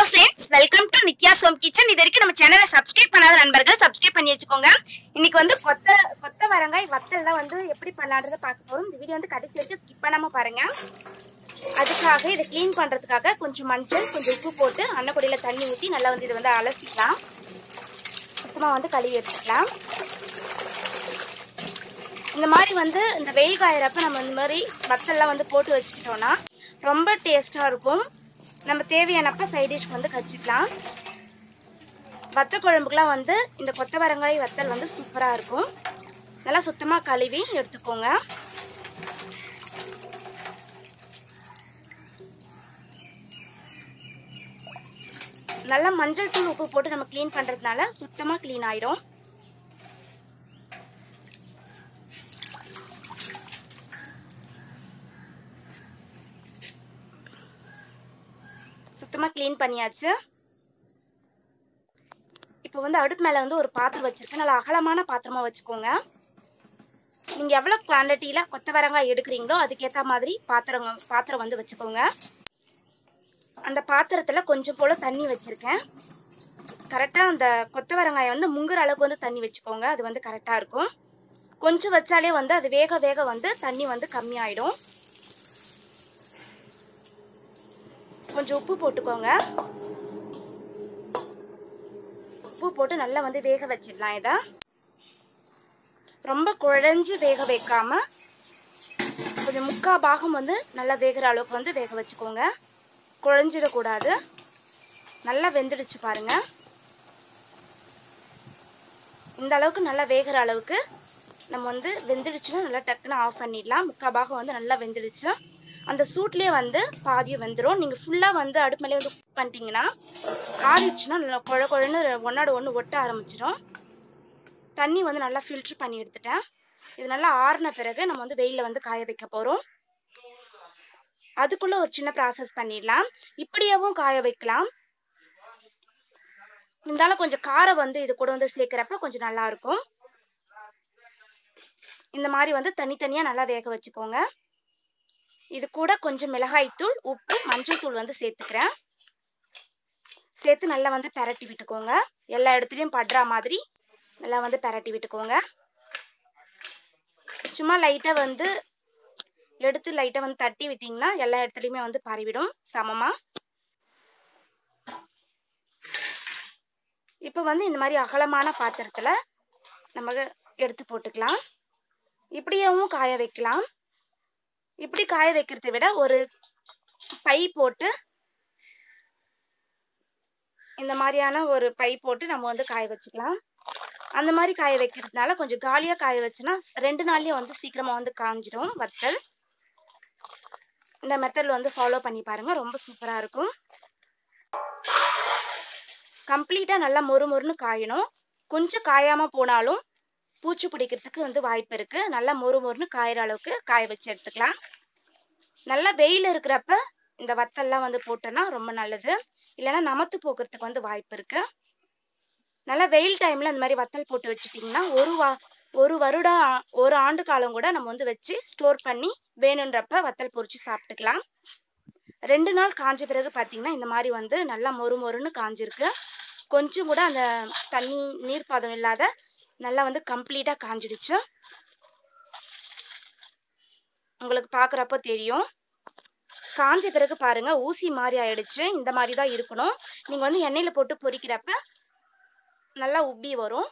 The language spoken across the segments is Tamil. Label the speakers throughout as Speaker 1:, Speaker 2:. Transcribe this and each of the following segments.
Speaker 1: friends welcome to Nithya Som kitchen இது வரைக்கும் நம்ம சேனலை சப்ஸ்கிரைப் பண்ணாத நண்பர்கள் சப்ஸ்கிரைப் பண்ணி வச்சுக்கோங்க இன்னைக்கு வந்து கொத்த வரங்காய் வத்தல் தான் வந்து எப்படி பண்ணலாம்ன்றத பார்க்க போறோம் இந்த வீடியோ வந்து கடைசி வரைக்கும் ஸ்கிப் பண்ணாம பாருங்க அதுக்காக இத க்ளீன் பண்றதுக்காக கொஞ்சம் மஞ்சள் கொஞ்சம் உப்பு போட்டு அன்னக்குடியில தண்ணி ஊத்தி நல்லா வந்து இது வந்து அலசிக்கலாம் சுத்தமா வந்து கழுவி எடுத்துக்கலாம் இந்த மாதிரி வந்து இந்த வெயில் காயறப்ப நம்ம இந்த மாதிரி வத்தல்லாம் வந்து போட்டு வச்சுக்கிட்டோம்னா ரொம்ப டேஸ்டா இருக்கும் நம்ம தேவையானப்ப சைட் டிஷ் வந்து கச்சிக்கலாம் வத்த குழம்புக்குலாம் வந்து இந்த கொத்தவரங்காய் வத்தல் வந்து சூப்பரா இருக்கும் நல்லா சுத்தமா கழுவி எடுத்துக்கோங்க நல்லா மஞ்சள் தூள் உப்பு போட்டு நம்ம க்ளீன் பண்றதுனால சுத்தமா க்ளீன் ஆயிடும் சுத்தமா க்ளீன் பண்ணியாச்சு இப்போ வந்து அடுப்பு மேல வந்து ஒரு பாத்திரம் வச்சிருக்கேன் நல்ல அகலமான பாத்திரமா வச்சுக்கோங்க நீங்க எவ்வளவு குவாண்டிட்டில கொத்தவரங்காய் எடுக்கிறீங்களோ அதுக்கேத்த மாதிரி பாத்திரம் வந்து வச்சுக்கோங்க அந்த பாத்திரத்துல கொஞ்சம் போல தண்ணி வச்சிருக்கேன் கரெக்டா அந்த கொத்தவரங்காயை வந்து முங்குற அளவுக்கு வந்து தண்ணி வச்சுக்கோங்க அது வந்து கரெக்டா இருக்கும் கொஞ்சம் வச்சாலே வந்து அது வேக வேக வந்து தண்ணி வந்து கம்மியாயிடும் கொஞ்சம் உப்பு போட்டுக்கோங்க உப்பு போட்டு நல்லா வந்து வேக வச்சிடலாம் இத ரொம்ப குழஞ்சு வேக வைக்காம கொஞ்சம் முக்கா பாகம் வந்து நல்லா வேகிற அளவுக்கு வந்து வேக வச்சுக்கோங்க குழஞ்சிடக்கூடாது நல்லா வெந்துடுச்சு பாருங்க இந்த அளவுக்கு நல்லா வேகிற அளவுக்கு நம்ம வந்து வெந்துடுச்சுன்னா நல்லா டக்குன்னு ஆஃப் பண்ணிடலாம் முக்கா பாகம் வந்து நல்லா வெந்துடுச்சு அந்த சூட்லயே வந்து பாதியம் வெந்துடும் நீங்க ஃபுல்லா வந்து அடுப்பு மேலே வந்து குக் பண்ணிட்டீங்கன்னா ஆறிடுச்சுன்னா நல்லா குழ குழன்னு ஒன்னோட ஒன்று ஒட்ட ஆரம்பிச்சிடும் தண்ணி வந்து நல்லா ஃபில்டர் பண்ணி எடுத்துட்டேன் இது நல்லா ஆறின பிறகு நம்ம வந்து வெயில வந்து காய வைக்க போறோம் அதுக்குள்ள ஒரு சின்ன ப்ராசஸ் பண்ணிடலாம் இப்படியாவும் காய வைக்கலாம் இருந்தாலும் கொஞ்சம் காரம் வந்து இது கூட வந்து சேர்க்கிறப்ப கொஞ்சம் நல்லா இருக்கும் இந்த மாதிரி வந்து தனித்தனியா நல்லா வேக வச்சுக்கோங்க இது கூட கொஞ்சம் மிளகாய் தூள் உப்பு மஞ்சள் தூள் வந்து சேர்த்துக்கிறேன் சேர்த்து நல்லா வந்து பெரட்டி விட்டுக்கோங்க எல்லா இடத்துலயும் படுற மாதிரி நல்லா வந்து பெரட்டி விட்டுக்கோங்க சும்மா லைட்டா வந்து எடுத்து லைட்டா வந்து தட்டி விட்டீங்கன்னா எல்லா இடத்துலயுமே வந்து பரவிடும் சமமா இப்போ வந்து இந்த மாதிரி அகலமான பாத்திரத்துல நம்ம எடுத்து போட்டுக்கலாம் இப்படியேவும் காய வைக்கலாம் இப்படி காய வைக்கிறதை விட ஒரு பை போட்டு இந்த மாதிரியான ஒரு பை போட்டு நம்ம வந்து காய வச்சுக்கலாம் அந்த மாதிரி காய வைக்கிறதுனால கொஞ்சம் காலியா காய வச்சுன்னா 2 நாள்லயே வந்து சீக்கிரமா வந்து காஞ்சிடும் வத்தல் இந்த மெத்தட்ல வந்து ஃபாலோ பண்ணி பாருங்க ரொம்ப சூப்பரா இருக்கும் கம்ப்ளீட்டா நல்லா மொறுமொறுன்னு காயணும் கொஞ்சம் காயாம போனாலும் பூச்சி பிடிக்கிறதுக்கு வந்து வாய்ப்பு இருக்கு நல்லா மொறுமொறுன்னு காயிற அளவுக்கு காய வச்சு எடுத்துக்கலாம் நல்லா வெயில் இருக்கிறப்ப இந்த வத்தல்லாம் வந்து போட்டோம்னா ரொம்ப நல்லது இல்லைன்னா நமத்து போக்குறதுக்கு வந்து வாய்ப்பு இருக்கு நல்லா வெயில் டைம்ல இந்த மாதிரி வத்தல் போட்டு வச்சுட்டீங்கன்னா ஒரு ஆண்டு காலம் கூட நம்ம வந்து வச்சு ஸ்டோர் பண்ணி வேணுன்றப்ப வத்தல் பொரிச்சு சாப்பிட்டுக்கலாம் 2 நாள் காஞ்ச பிறகு பாத்தீங்கன்னா இந்த மாதிரி வந்து நல்லா மொறுமொறுன்னு காஞ்சிருக்கு கொஞ்சம் கூட அந்த தண்ணி நீர் பதம் இல்லாத நல்லா வந்து கம்ப்ளீட்டா காஞ்சிடுச்சு உங்களுக்கு பாக்குறப்ப தெரியும் காஞ்ச பிறகு பாருங்க ஊசி மாதிரி ஆயிடுச்சு இந்த மாதிரி தான் இருக்கணும் நீங்க வந்து எண்ணெயில போட்டு பொரிக்கிறப்ப நல்லா உப்பி வரும்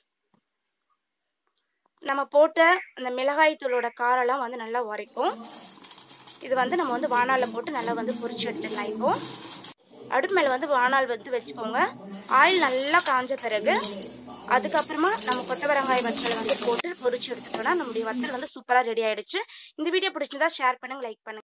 Speaker 1: நம்ம போட்ட அந்த மிளகாய் தூளோட காரெல்லாம் வந்து நல்லா உரைக்கும் இது வந்து நம்ம வந்து வாணால போட்டு நல்லா வந்து பொரிச்சு எடுத்துக்கலாம் இப்போ அடுப்பு மேல வந்து வாணால் வந்து வச்சுக்கோங்க ஆயில் நல்லா காஞ்ச பிறகு அதுக்கப்புறமா நம்ம கொத்தவரங்காய் வத்தலை வந்து போட்டு பொரிச்சு எடுத்துட்டோம்னா நம்மளுடைய வத்தல் வந்து சூப்பரா ரெடி ஆயிடுச்சு இந்த வீடியோ பிடிச்சிருந்தா ஷேர் பண்ணுங்க லைக் பண்ணுங்க